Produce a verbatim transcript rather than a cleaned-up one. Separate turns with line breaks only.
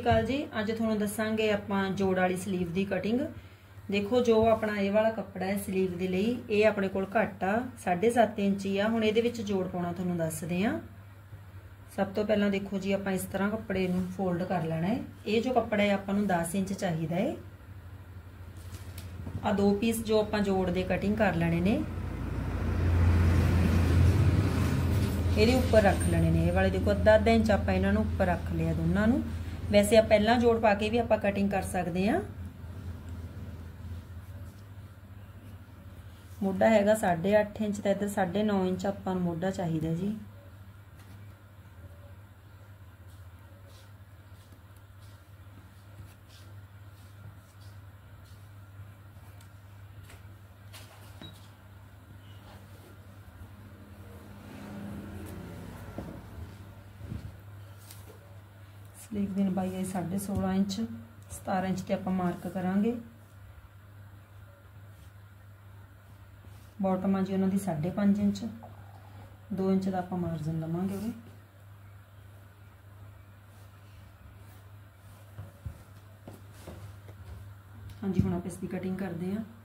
अकाल जी। अज तुहानूं दसांगे आपां जोड़ वाली स्लीव की कटिंग। देखो जो अपना ये वाला कपड़ा है स्लीव के लिए, ये अपने कोल घट आ साढ़े सत्त इंच ही आ। हुण इहदे विच जोड़ पाउणा तुहानूं दसदे आ। सब तो पहलां देखो जी आपां इस तरह कपड़े नूं फोल्ड कर लेना है। ये जो कपड़ा है आपां नूं दस इंच चाहिदा है। आ दो पीस जो आपां जोड़ दे कटिंग कर लेने ने, ਇਹਦੇ ਉੱਪਰ रख लेने ने। ये वाले देखो अद्धा अद्धा इंच आपां इन्हां नूं ਉੱਪਰ रख लिया दोनों नूं। वैसे आप पहला जोड़ पा के भी आपां कटिंग कर सकते हैं। मोढा हैगा साढ़े अठ इंच तो इधर साढ़े नौ इंच आपां नूं मोढा चाहिदा जी। स्लीव की लंबाई है साढ़े सोलह इंच, सतारह इंच ते आपां मार्क करांगे। बॉटम आ जी उन्हां दी साढ़े पांच इंच, दो इंच का आपां मार्जिन लवांगे उहदे। हाँ जी, हुण आपां इसकी कटिंग करते हैं।